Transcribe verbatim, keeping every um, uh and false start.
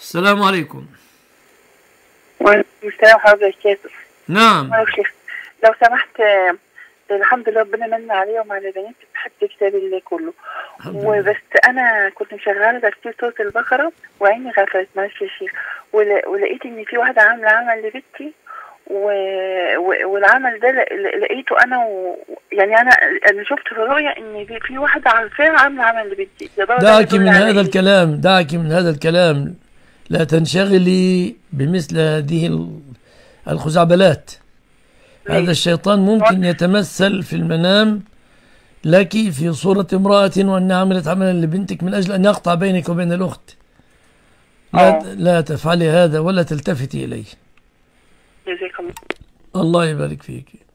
السلام عليكم. وعليكم السلام ورحمة الله وبركاته. نعم. لو سمحت، الحمد لله ربنا من عليا وعلى بناتي بحب كتاب الله كله، وبس انا كنت مشغله تفسير سوره البقره وعيني غفلت، معلش يا شيخ، ولقيت ان في واحده عامله عمل لبنتي، والعمل ده لقيته انا و... يعني انا انا شفت في الرؤيا ان في واحده عارفاها عامله عمل لبنتي. دعك من هذا إيه؟ الكلام دعك من هذا الكلام، لا تنشغلي بمثل هذه الخزعبلات. هذا الشيطان ممكن يتمثل في المنام لك في صورة امرأة وأنها عملت عملا لبنتك من أجل أن يقطع بينك وبين الأخت. لا, لا تفعلي هذا ولا تلتفتي إليه. جزاك الله. الله يبارك فيك.